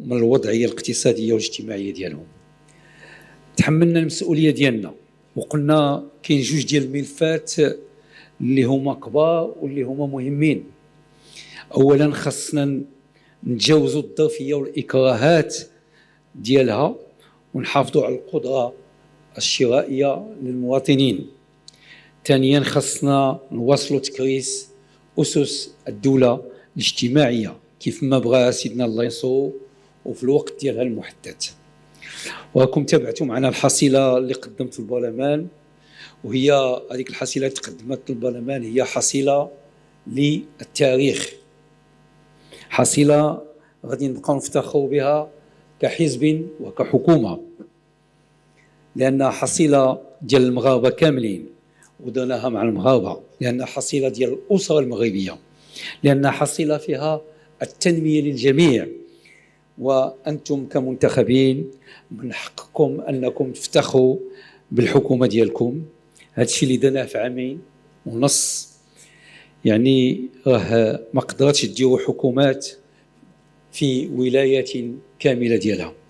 من الوضعيه الاقتصاديه والاجتماعيه ديالهم. تحملنا المسؤوليه ديالنا وقلنا كاين جوج ديال الملفات اللي هما كبار واللي هما مهمين. اولا خاصنا نتجاوزوا الظرفيه والاكراهات ديالها ونحافظوا على القدره الشرائيه للمواطنين. ثانيا خاصنا نواصلوا تكريس اسس الدوله الاجتماعيه كيف ما بغى سيدنا الله ينصرو وفي الوقت ديالها المحدد. وراكم تابعتوا معنا الحصيله اللي قدمت البرلمان، وهي هذيك الحصيله اللي تقدمت للبرلمان هي حصيله للتاريخ، حصيله غادي نبقاو نفتخروا بها كحزب وكحكومه، لانها حصيله ديال المغاربه كاملين ودرناها مع المغاربه، لانها حصيله ديال الاسره المغربيه، لانها حصيله فيها التنميه للجميع. وانتم كمنتخبين من حقكم انكم تفتخروا بالحكومه ديالكم. هذا الشيء اللي درناه في عامين ونص، يعني راه ما قدرتش تديروا حكومات في ولايات كامله ديالها.